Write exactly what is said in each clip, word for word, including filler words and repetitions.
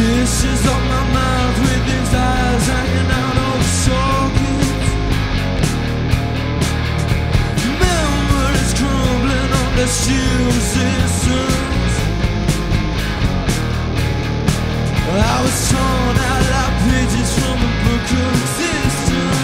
Kisses on my mouth with his eyes hanging out of the sockets. Memories crumbling under steel resistance. I was torn out like pages from a book of existence.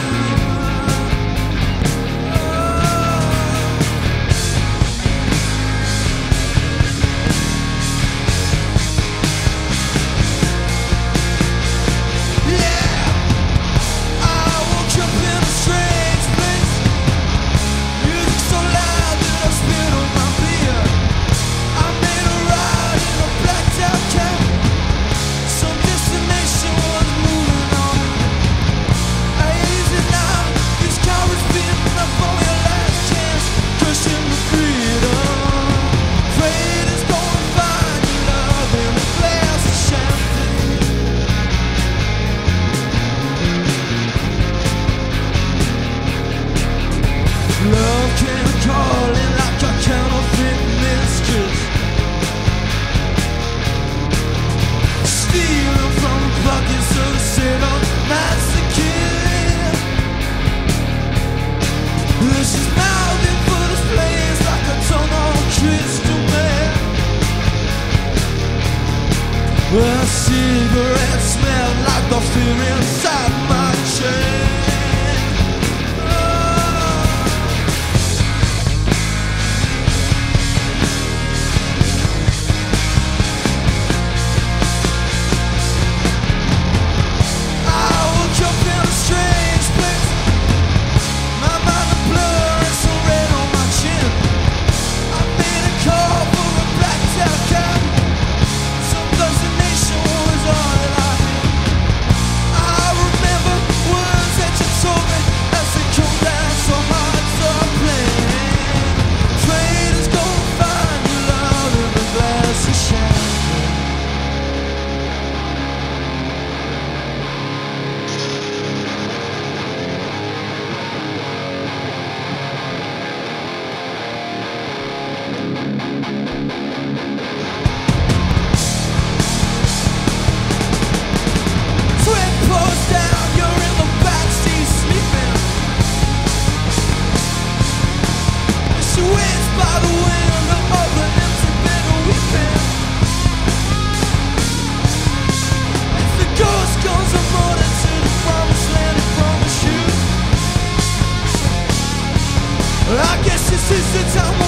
Love came calling like a counterfeit mistress, stealing from the pockets of the sadomasochism. She's mouthing for this place like a tongue on crystal man. Her cigarette smelled like the fear inside my chain. I guess this is the time.